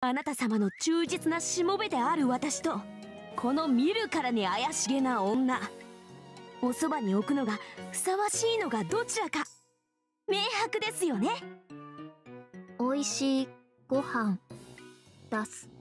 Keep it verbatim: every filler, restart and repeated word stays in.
あなた様の忠実なしもべである私と、この見るからに怪しげな女、おそばに置くのがふさわしいのがどちらか明白ですよね。 おいしいご飯出す。